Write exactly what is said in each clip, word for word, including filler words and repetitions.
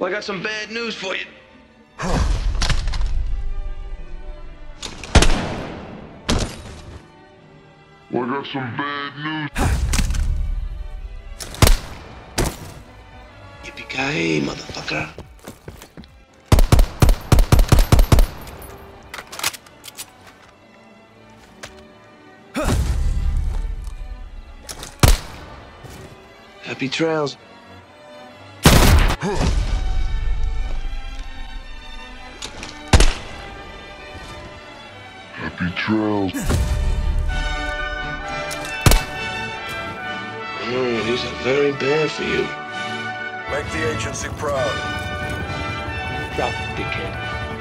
Well, I got some bad news for you. Well, I got some bad news. Yippee-ki-yay, motherfucker. Happy trails. Happy trails. Oh, these are very bad for you. Make the agency proud. Drop it, dickhead.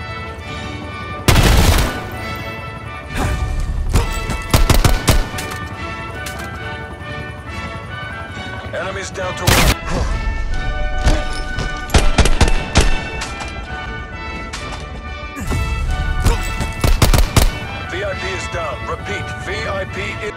Enemies down to one. V I P is down. Repeat, V I P is